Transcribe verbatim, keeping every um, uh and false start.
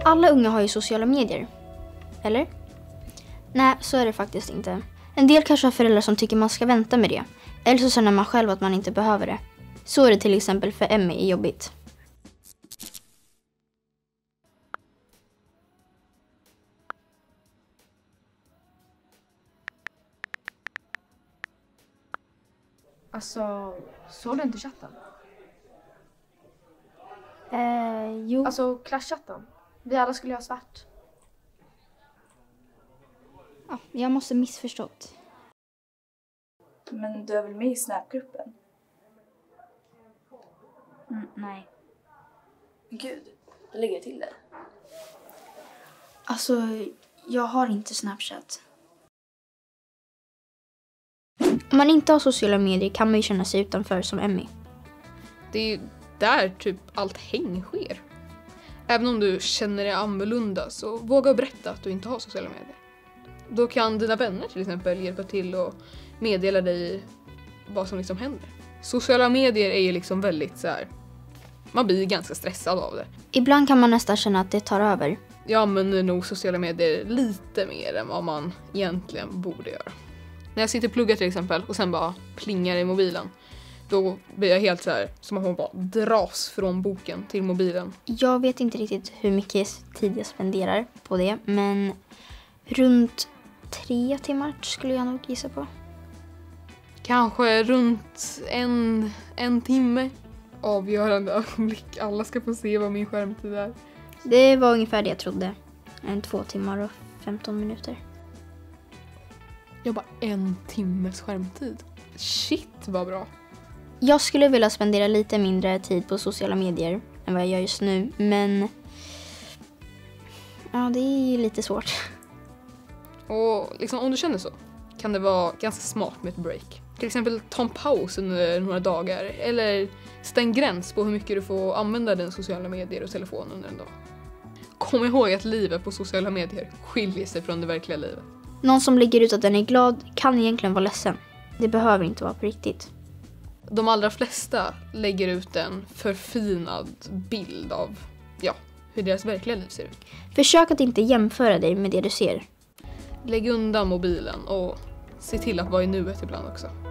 alla unga har ju sociala medier. Eller? Nej, så är det faktiskt inte. En del kanske har föräldrar som tycker man ska vänta med det. Eller så känner man själv att man inte behöver det. Så är det till exempel för Emmy i jobbigt. Alltså, såg du inte chatten? Eh, jo. Alltså, klasschatten. Vi alla skulle ha svart. Ja, jag måste missförstått. Men du är väl med i Snapgruppen? Mm, nej. Gud, det lägger till det. Alltså, jag har inte Snapchat. Om man inte har sociala medier kan man ju känna sig utanför som Emmy. Det är ju där typ allt häng sker. Även om du känner dig annorlunda så våga berätta att du inte har sociala medier. Då kan dina vänner till exempel hjälpa till och meddela dig vad som liksom händer. Sociala medier är ju liksom väldigt så här. Man blir ganska stressad av det. Ibland kan man nästan känna att det tar över. Jag använder nog sociala medier lite mer än vad man egentligen borde göra. När jag sitter och pluggar till exempel och sen bara plingar i mobilen. Då blir jag helt så här som att hon bara dras från boken till mobilen. Jag vet inte riktigt hur mycket tid jag spenderar på det. Men runt tre timmar skulle jag nog gissa på. Kanske runt en, en timme. Avgörande ögonblick. Alla ska få se vad min skärmtid är. Det var ungefär det jag trodde. En två timmar och femton minuter. Jag bara en timmes skärmtid. Shit vad bra. Jag skulle vilja spendera lite mindre tid på sociala medier än vad jag gör just nu. Men ja, det är ju lite svårt. Och liksom, om du känner så kan det vara ganska smart med ett break. Till exempel ta en paus under några dagar. Eller stäng gräns på hur mycket du får använda den sociala medier och telefon under en dag. Kom ihåg att livet på sociala medier skiljer sig från det verkliga livet. Någon som lägger ut att den är glad kan egentligen vara ledsen. Det behöver inte vara på riktigt. De allra flesta lägger ut en förfinad bild av ja, hur deras verkliga liv ser ut. Försök att inte jämföra dig med det du ser. Lägg undan mobilen och se till att vara i nuet ibland också.